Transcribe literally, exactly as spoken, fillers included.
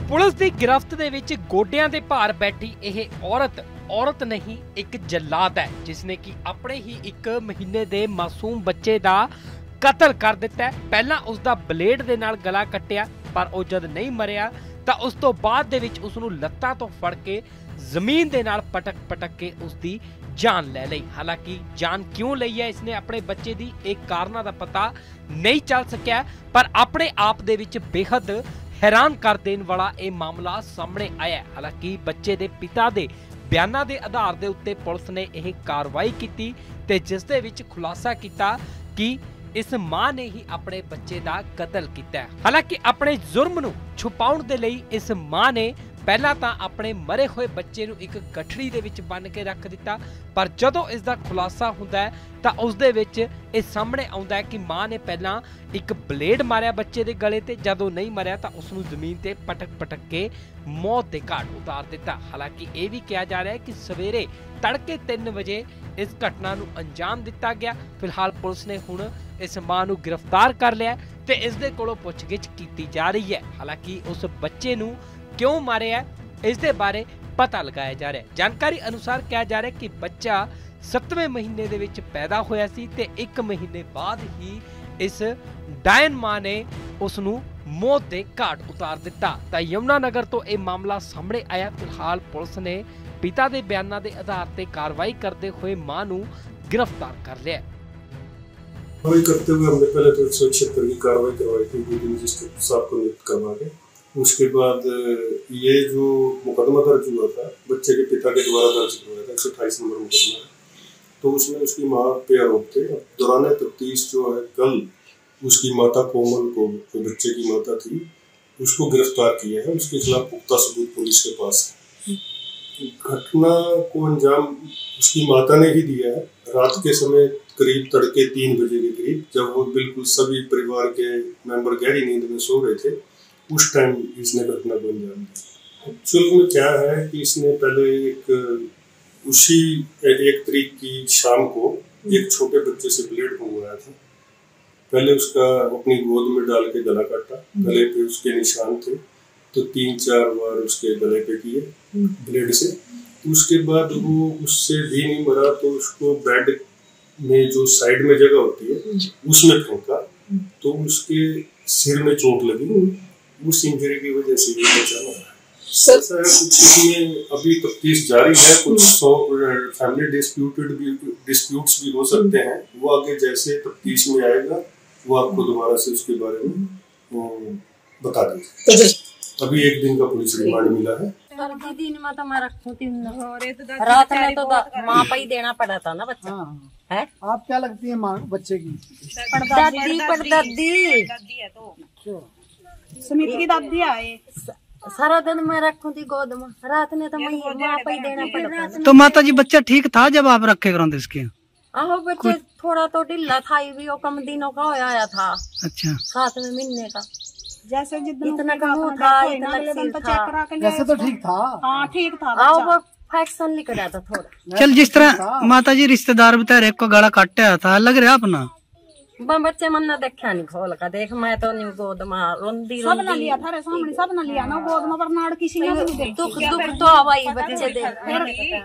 Police की गिरफ्त दे विच गोडियां दे भार बैठी यह औरत औरत नहीं एक जल्लाद है जिसने कि अपने ही एक महीने दे मासूम बच्चे दा कतल कर दिता है। पहला उसका ब्लेड दे नाल गला कट्टिया पर वो जद नहीं मरिया तो उस तो बाद दे विच उसनू लत्तां तो फड़ के जमीन दे नाल पटक पटक के उसकी जान ले लई। हालांकि जान क्यों लई है इसने अपने बच्चे दी एक कारणा दा पता नहीं चल सकिया, पर अपने आप दे विच बेहद हैरान कर देने वाला यह मामला सामने आया। हालांकि बच्चे दे पिता दे बयानां दे आधार दे उत्ते पुलिस ने यह कार्रवाई की ते जिस दे विच खुलासा किया कि इस मां ने ही अपने बच्चे का कतल किया है। हालांकि अपने जुर्म नूं छुपाउण दे लई इस मां ने पहला तां अपने मरे हुए बच्चे नूं एक गठड़ी दे विच बन के रख दिता, पर जदों इसका खुलासा हुंदा है तां उस दे विच इह सामने आउंदा है कि मां ने पहला एक ब्लेड मारिया बच्चे दे गले ते, जदों नहीं मरिया तां उसनूं जमीन ते पटक पटक के मौत दे घाट उतार दिता। हालांकि यह भी कहा जा रहा है कि सवेरे तड़के तीन बजे इस घटना नूं अंजाम दिता गया। फिलहाल पुलिस ने हुण इस मां नूं गिरफ्तार कर लिया ते इस दे कोलों पुछगिछ कीती जा रही है। हालांकि उस बच्चे नूं क्यों मारिया इस दे बारे पता लगाया जा रहा है। जानकारी अनुसार कहा जा रहा है कि बच्चा सत्तवें महीने दे विच पैदा होया सी ते एक महीने बाद ही इस डायन मां ने उसनू मौत दे घाट उतार दिता। तां यमुनानगर तो यह मामला सामने आया। फिलहाल पुलिस ने पिता दे बयानां दे आधार ते कार्रवाई करते हुए मां नू गिरफ्तार कर लिया। कार्रवाई करते हुए हमने पहले तो एक सौ छिहत्तर की कार्रवाई करवाई थी ड्यूटी मजिस्ट्रेट साहब को नियुक्त करवा के। उसके बाद ये जो मुकदमा दर्ज हुआ था बच्चे के पिता के द्वारा दर्ज हुआ था एक सौ अट्ठाईस नंबर मुकदमा, तो उसमें उसकी माँ पे आरोप थे। दौरान तफ्तीश जो है कल उसकी माता कोमल को, जो बच्चे की माता थी, उसको गिरफ्तार किया है। उसके खिलाफ पुख्ता सबूत पुलिस के पास है। घटना को अंजाम उसकी माता ने ही दिया है। रात के समय करीब तड़के तीन बजे के करीब, जब वो बिल्कुल सभी परिवार के मेंबर गहरी नींद में सो रहे थे, उस टाइम इसने घटना को अंजाम दिया। एक्चुअल में क्या है कि इसने पहले एक उसी एक तारीख की शाम को एक छोटे बच्चे से ब्लेड मंगवाया था। पहले उसका अपनी गोद में डाल के गला काटा, गले पे उसके निशान थे, तो तीन चार बार उसके गले पे किए ब्लेड से। उसके बाद वो उससे भी नहीं मरा तो उसको बेड में जो साइड में जगह होती है उसमें फेंका, तो उसके सिर में चोट लगी। उस इंजरी की वजह से ये बचा हुआ है। ऐसा है कुछ इसमें अभी तफ्तीश जारी है। कुछ सौ फैमिली डिस्प्यूटेड भी डिस्प्यूट्स भी हो सकते हैं। वो आगे जैसे तफ्तीश में आएगा वो आपको दोबारा से उसके बारे में बता देंगे। अभी एक दिन का पुलिस रिमांड मिला है। दीदी ने माता मैं रखूं थी रात में तो माँ पे ही देना पड़ा था ना बच्चा। हाँ। है आप क्या लगती है माँ बच्चे की? दादी परदादी सुमित की दादी आए। सारा दिन मैं रखूं थी गोद में, रात में तो मैं माँ पे ही देना पड़ा था। तो माता जी बच्चा ठीक था जब आप रखे कराते इसके? आहो बच्चे थोड़ा तो ढिल्ला था, भी वो कम दिनों का होया आया था। अच्छा, सात में महीने का। जैसे जितना इतना कम था, इतना तो चेक करा के वैसे तो ठीक था। हाँ ठीक था। आओ वो फैक्शन लिख रहा था थोड़ा। चल जिस तरह माता जी रिश्तेदार बता रहे को गला काटा था, लग रहा अपना बच्चे मन देखा नहीं खोल का देख। मैं तो नहीं गोद में रोंदी सब ना लिया था रे सामने, सब ना लिया ना गोद में, पर नाड़ किसी ने नहीं देखी। दुख दुख तो हवाई बच्चे देख